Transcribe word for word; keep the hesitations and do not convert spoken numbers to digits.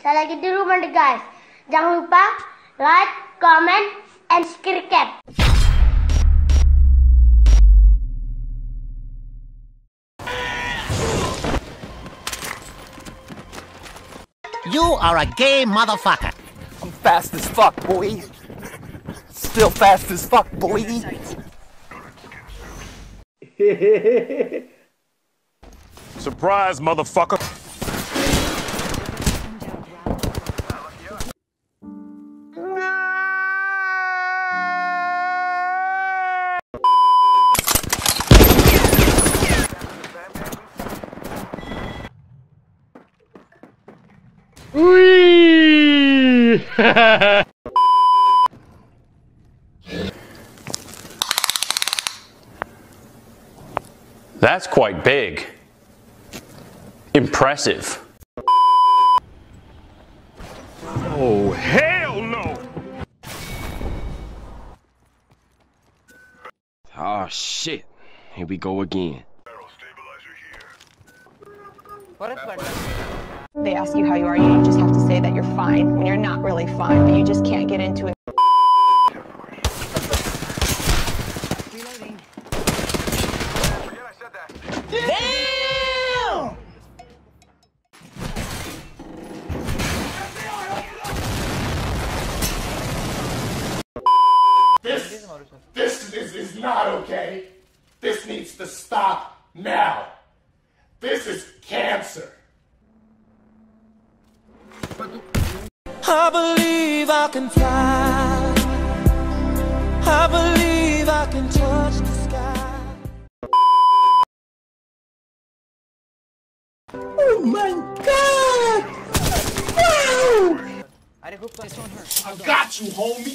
Saya lagi di rumah nih guys. Jangan lupa like, comment, and subscribe. You are a gay motherfucker. I'm fast as fuck, boy. Still fast as fuck, boy. Surprise, motherfucker. Whee! That's quite big. Impressive. Oh, hell no! Oh shit. Here we go again. They ask you how you are, you just have to say that you're fine when you're not really fine, but you just can't get into it. Reloading. Damn! This, this is, is not okay. This needs to stop now. This is cancer. I believe I can fly. I believe I can touch the sky. Oh my God! Wow! I got you, homie.